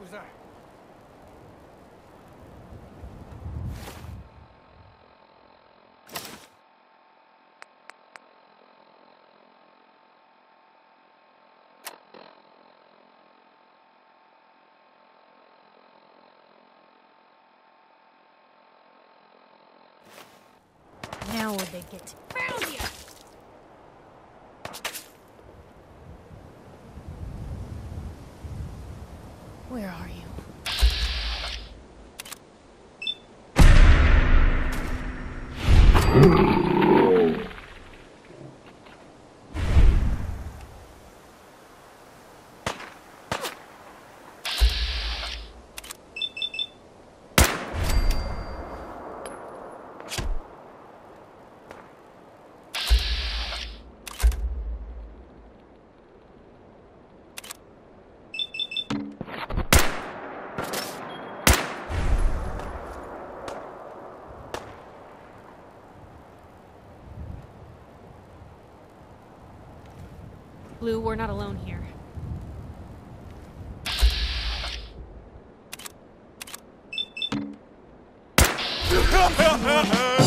Scusa. Now would they get found you? Where are you? Blue, we're not alone here. Ha ha ha ha!